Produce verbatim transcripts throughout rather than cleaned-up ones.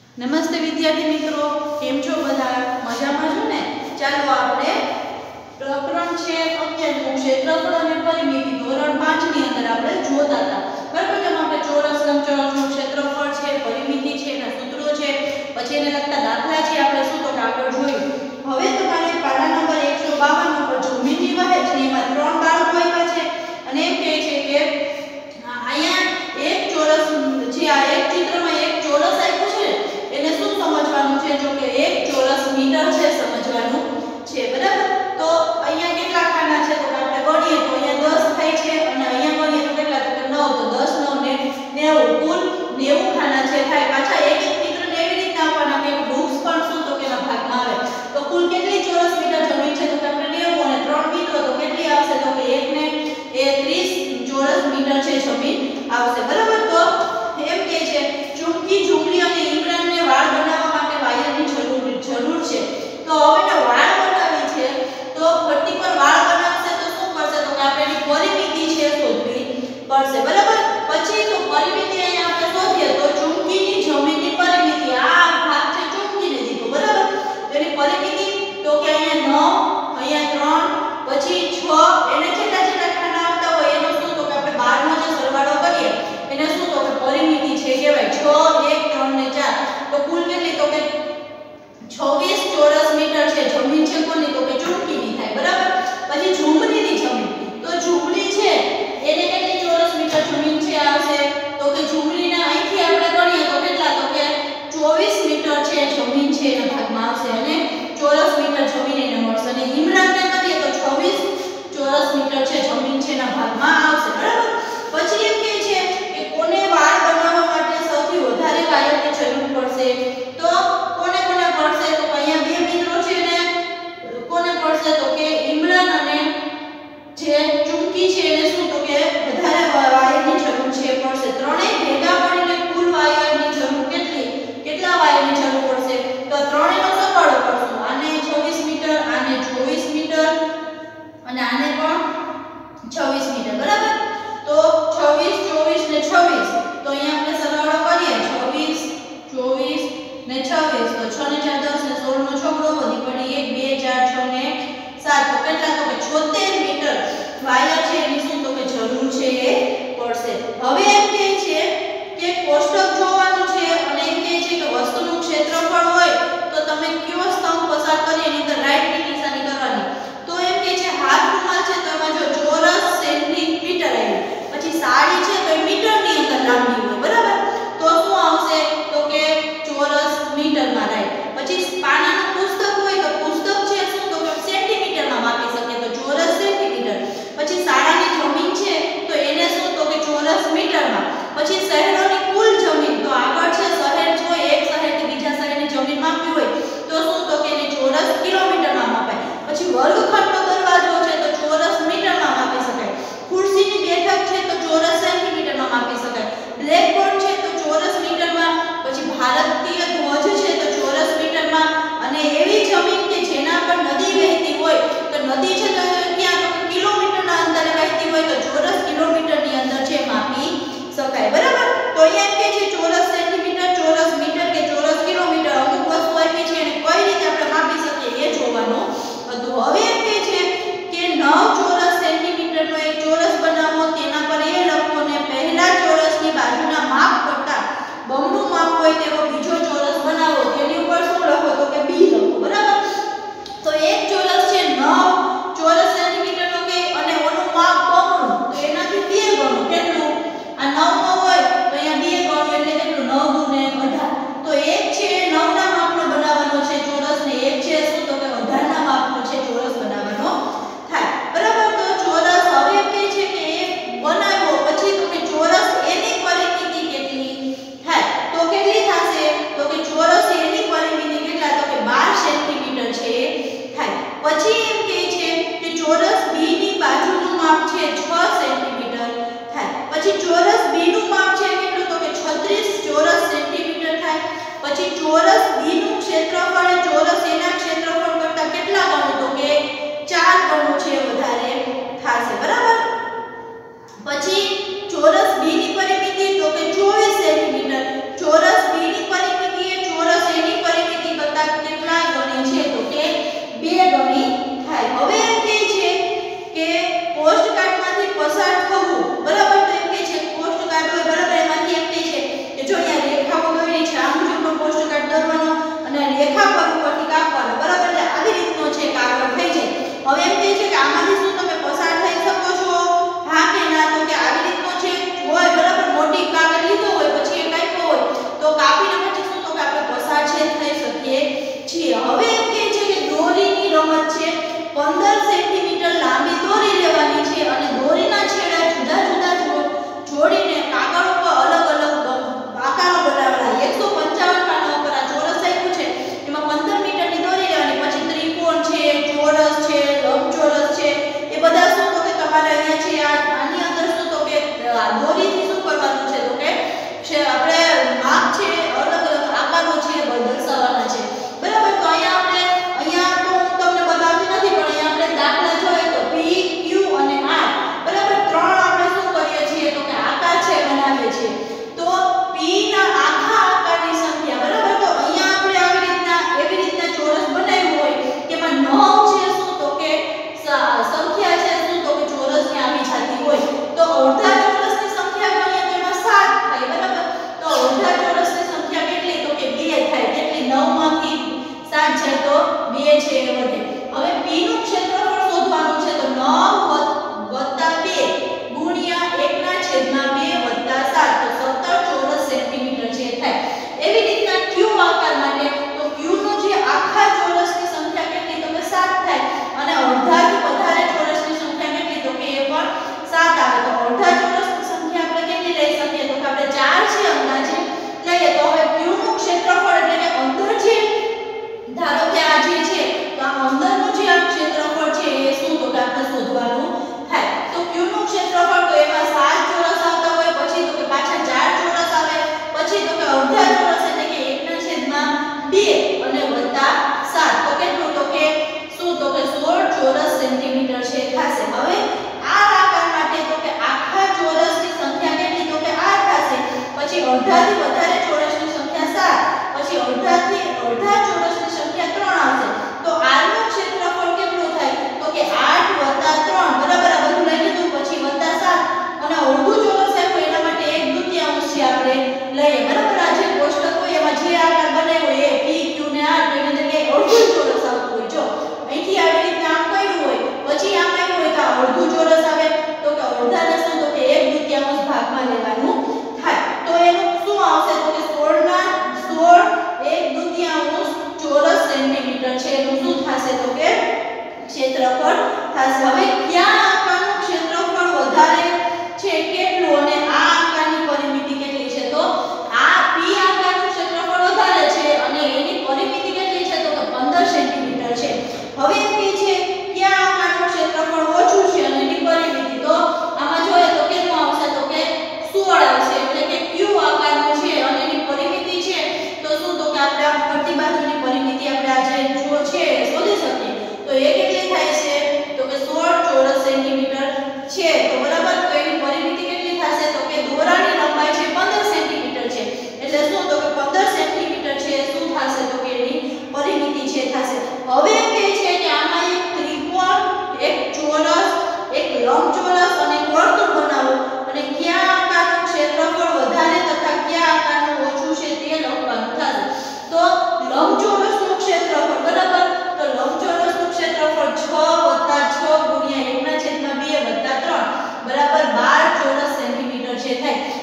નમસ્તે વિદ્યાર્થી મિત્રો, કેમ છો બધા? મજામાં છો ને? ચાલો આપણે પ્રકરણ છે અગિયારમું ક્ષેત્રફળ અને પરિમિતિ ધોરણ પાંચ ની અંદર આપણે જોતા હતા. બરાબર, તેમાં આપણે ચોરસ લંબચોરસનું ક્ષેત્રફળ છે, પરિમિતિ છે, એના સૂત્રો છે, પછી એને લગતા દાખલા છે, આપણે શું તો આગળ જોયું. હવે તમારે પાના નંબર એકસો બાવન ઉપર જમીનની વહેંચ છે એમાં ત્રણ બાળકો આપ્યા છે અને એમ કહે છે કે અહીંયા એક ચોરસ જે આ એક ચિત્રમાં એક ચોરસ આપ્યું છે એને શું સમજવાનું છે? જો કે એક ચોરસ મીટર છે સમજવાનું છે. બરાબર, તો અહીંયા કેટલા ખાના છે? તો આપણે ગણીએ તો અહીંયા દસ થાય છે અને અહીંયા ગણીએ તો કેટલા? તો નવ. તો દસ નવ ને નેવું, કુલ નેવું ખાના છે થાય. પાછા એક એક મિત્રને એવી રીતના આપવાના કે વૃક્ષ પણ શું તો કેના ભાગમાં આવે. તો કુલ કેટલી ચોરસ મીટર જમીન છે? તો કે આપણે નેવું અને ત્રણ મિત્રો તો કેટલી આવશે? તો કે એક ને એ ત્રીસ ચોરસ મીટર છે જમીન આવશે. બરાબર, તો એમ કહે છે ચુંબકી ઝુંગલી અને ઈમરાનને વાળ બનાવવા માટે વાયરની જરૂર જરૂર છે. તો હવે વાળ બનાવી છે તો ભઠ્ઠી પર વાળ બનાવશે તો શું કરશે? તો કે આપણે એની પરિમિતિ છે શોધવી પડશે. બરાબર, પછી તો પરિમિતિ અહીંયા આપણે શોધીએ તો ચુંબકીની જમીનની પરિમિતિ, આ ભાગ છે ચુંબકીને દીધો. બરાબર, એની પરિમિતિ તો કે અહીંયા નવ, અહીંયા ત્રણ, પછી છ, એને જેટલા જેટલા ખાના આવતા હોય એનો શું તો કે આપણે બાર નો જે સરવાળો કરીએ એને શું તો કે પરિમિતિ છે કહેવાય. છ, એક, ત્રણ ને ચાર તો કુલ કેટલી? તો કે છવ્વીસ ચોરસ મીટર છે જમીન છે કોની? તો કે ચુંબકીની થાય. બરાબર, પછી ઝુંબરીની જમીન, તો ઝુંબરી છે એને કેટલી ચોરસ મીટર જમીન છે આવશે? તો કે ઝુંબરીના અહીંથી આપણે ગણીએ તો કેટલા? તો કે ચોવીસ મીટર છે જમીન છે એના ભાગમાં આવશે અને ચોરસ મીટર જમીન એને મળશે. અને ઈમરાનને કરીએ તો છવ્વીસ ચોરસ મીટર છે જમીન છે એના ભાગમાં આવશે. બરાબર, પછી એમ કહે છે કે કોને વાળ બનાવવા માટે સૌથી વધારે વાયરની જરૂર પડશે? તો કોને કોને પડશે? તો અહીંયા બે મિત્રો છે ને કોને પડશે? તો કે ઈમરાન અને જે ચુંબકી છે એને શું તો કે વધારે વાયરની જરૂર છે પડશે. ત્રણેય ભેગા મળીને કુલ વાયરની જરૂર કેટલી? કેટલા વાયરની જરૂર પડશે? તો ત્રણેયનો સરવાળો કરશું. આને છવ્વીસ મીટર, આને ચોવીસ મીટર અને આને પણ છવ્વીસ મીટર. બરાબર, તો છવ્વીસ, ચોવીસ ને છવ્વીસ તો અહીંયા આપણે સરવાળો કરીએ. છવ્વીસ, ચોવીસ ને છવ્વીસ તો છ ને ચાર દસ ને સોળ નો છોકરો વધી પડી એક, બે, ચાર, છ ને સાત તો કેટલા? તો કે છોતેર મીટર વાયર છે એની શું તો કે જરૂર છે એ પડશે. હવે એમ કહે છે કે કોષ્ટક જોવાનું છે અને એમ કહે છે કે વસ્તુનું ક્ષેત્રફળ હોય તો તમે કયો સ્તંભ પસાર કરી એની અંદર રાઈટ ની નિશાની કરવાની. તો એમ કહે છે હાથ રૂમાલ છે તો એમાં જો ચોરસ સેન્ટીમીટર આવ્યું, પછી સાડી છે તો એ મીટરની અંદર લાંબી હોય. બરાબર, તો શું આવશે? તો કે ચોરસ મીટરમાં રાઈટ. પછી પાનાનું પુસ્તક હોય તો પુસ્તક છે શું તો કે સેન્ટીમીટરમાં માપી શકે તો ચોરસ સેન્ટીમીટર. પછી શાળાની જમીન છે તો એને શું તો કે ચોરસ મીટરમાં. પછી શહેરોની કુલ જમીન તો આગળ છે શહેર હોય એક શહેરથી બીજા શહેરની જમીન માપવી હોય તો શું તો કે એને ચોરસ કિલોમીટરમાં માપાય. પછી વર્ગખંડનો દરવાજો છે તો ચોરસ મીટરમાં માપી શકાય. ખુરશીની બેઠક છે તો ચોરસ સેન્ટીમીટરમાં માપી શકાય. બ્લેકબોર્ડ છે તો ચોરસ મીટરમાં. પછી ભારતીય ધ્વજ છે તો ચોરસ મીટરમાં. અને એવી જમીન કે જેના પર નદી વહેતી હોય તો નદી છે તો ક્યાં? તો કિલોમીટરના અંતરે વહેતી હોય તો ચોરસ કિલોમીટરની અંદર છે માપી શકાય. બરાબર, તો અહીંયા કે છે ચોરસ સેન્ટીમીટર, ચોરસ મીટર કે ચોરસ કિલોમીટર અમુક વસ્તુ આપી છે અને કઈ રીતે આપણે માપી શકીએ એ જોવાનું હતું. હવે એમ કહે છે કે નવ ચોરસ સેન્ટીમીટરનો એક ચોરસ બનાવો, તેના પર એ લખો ને પહેલા ચોરસની બાજુના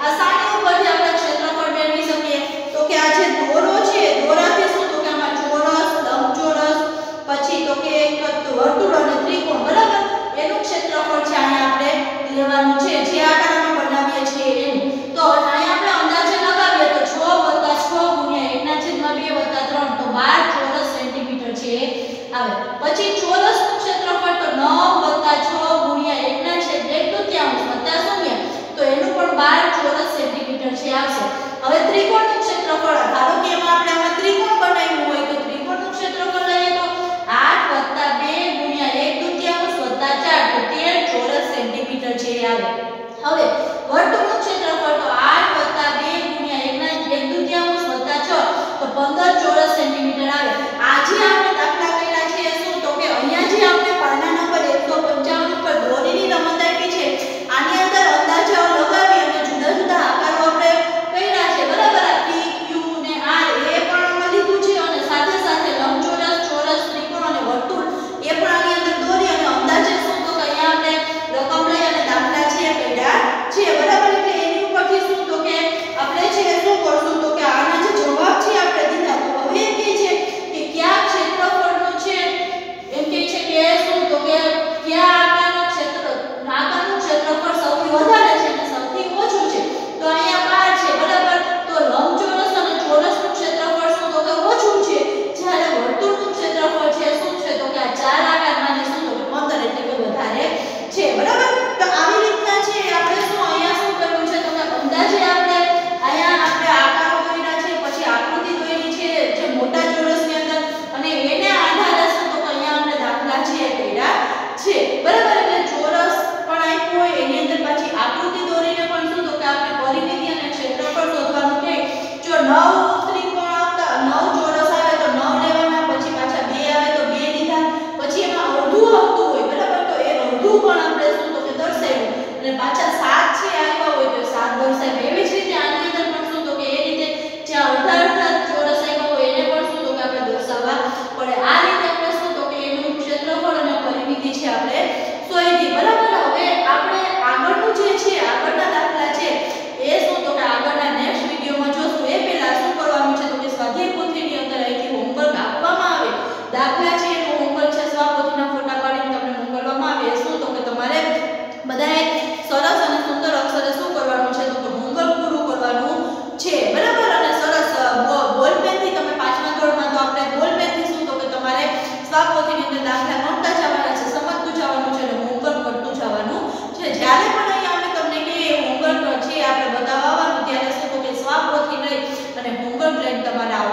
આ સાની ઉપરથી આપણે ક્ષેત્રફળ મેળવી શકીએ તો કે આ જે દોરો છે દોરાથી શું તો કે આમાં ચોરસ લંબચોરસ પછી તો કે એક વર્તુળ અને ત્રિકોણ બરાબર એનું ક્ષેત્રફળ છે અહીંયા આપણે લેવાનું છે જે આકારમાં બનાવીએ છીએ એનું તો અહીંયા આપણે અંદાજે લગાવીએ તો છ વત્તા છ ગુણ્યા એક ના છેદમાં બે વત્તા ત્રણ તો બાર ચોરસ સેન્ટીમીટર છે આવે પછી ચોરસનું ક્ષેત્રફળ તો નવ વત્તા છ ગુણ્યા એક ના છેદ એક તૃતીયાંશ વત્તા શૂન્ય તો એનું પણ બાર ચોરસ સેન્ટીમીટર છે આવશે હવે ત્રિકોણનું ક્ષેત્રફળ ધારો કે એમાં આપણે આમાં ત્રિકોણ બનાવ્યું હોય તો ત્રિકોણનું ક્ષેત્રફળ લઈએ તો આઠ વત્તા બે ગુણ્યા એક તૃતીયાંશ વત્તા ચાર તો તેર ચોરસ સેન્ટીમીટર છે આવે હવે વર્તુળનું ક્ષેત્રફળ તો આઠ વત્તા બે ગુણ્યા એક ના એક તૃતીયાંશ વત્તા છ તો પંદર ચોરસ સેન્ટીમીટર આવે આજે આપણે દાખલા કર્યા છે શું તો કે અહીંયા જે આપણે પાના નંબર એકસો પંચાવન ઉપર દોરીની રમત આપી છે આની અંદર અંદાજો લગાવી અને જુદા જુદા આકારો આપણે કર્યા છે બરાબર આ પી ક્યુ ને આર એ પણ અમે લીધું છે અને સાથે સાથે લંબચોરસ ચોરસ ત્રિકોણ અને વર્તુળ એ પણ આની અંદર દોરી અને અંદાજે શું તો કે અહીંયા આપણે રકમ લઈ અને દાખલા છે કર્યા છે બરાબર એટલે એની ઉપરથી શું તો કે આપણે છે શું કરશું તો કે આના જે જવાબ છે આપણે દીધા તો હવે એમ કહે છે કે કયા ક્ષેત્રફળનું છે એમ કહે છે કે શું તો કે કયા આકારનું ક્ષેત્ર આકારનું ક્ષેત્રફળ સૌથી વધારે છે અને સૌથી ઓછું છે તો અહીંયા બાર છે બરાબર તો લંબચોરસ અને ચોરસનું ક્ષેત્રફળ શું તો કે ઓછું છે જ્યારે વર્તુળનું ક્ષેત્રફળ છે શું છે તો કે આ ચાર આકારમાં શું તો કે પંદર એટલે કે વધારે છે બરાબર તો આવી રીતના છે આપણે શું અહીંયા શું કર્યું છે તો કે અંદાજે આપણે અહીંયા આપણે આકારો દોર્યા છે પછી આકૃતિ દોરી છે જે મોટા ચોરસની અંદર અને એને આધારે શું તો કે અહીંયા આપણે દાખલા છે કર્યા છે બરાબર એટલે ચોરસ પણ આપ્યું હોય એની અંદર પાછી આકૃતિ દોરીને પણ શું તો કે આપણે પરિમિતિ અને ક્ષેત્રફળ શોધવાનું કે જો નવ ત્રિકોણ આવતા નવ ચોરસ આવે તો નવ લેવાના પછી પાછા બે આવે તો બે લીધા પછી એમાં અડધું આવતું હોય બરાબર તો એ અડધું પણ આપણે શું તો કે દર્શાવ્યું અને પાછા સાત છે આવ્યા હોય તો સાત દર્શાવ્યું એવી જ રીતે આની અંદર પણ શું તો કે એ રીતે જ્યાં અડધા અડધા ચોરસ આવ્યા હોય એને પણ શું તો કે આપણે દર્શાવવા પડે આ રીતે આપણે શું તો કે એનું ક્ષેત્રફળ અને પરિમિતિ છે આપણે શોધી બરાબર હવે આપણે આગળનું જે છે આગળના દાખલા છે એ શું તો કે આગળના નેક્સ્ટ વિડિયોમાં જોશું એ પહેલા શું કરવાનું છે તો કે સ્વાધ્યાય પોથીની અંદર અહીંથી હોમવર્ક આપવામાં આવે દાખલા છે એનું હોમવર્ક છે સ્વપોથીના ફોટા પાડીને તમને મોકલવામાં આવે શું તો કે તમારે બધાએ સરસ અને સુંદર અક્ષરે શું કરવાનું છે તો કે હોમવર્ક પૂરું કરવાનું છે બરાબર અને સરસ બોલ પેનથી તમે પાંચમા ધોરણમાં તો આપણે બોલ પેનથી શું તો કે તમારે સ્વપોથીની અંદર દાખલા ગણતા જવાના છે સમજતું જવાનું છે અને હોમવર્ક કરતું જવાનું છે જ્યારે પણ અહીંયા અમે તમને કે હોમવર્ક છે આપણે બતાવવાનું ત્યારે શું તો કે સ્વપોથી લઈ અને હોમવર્ક લઈને તમારે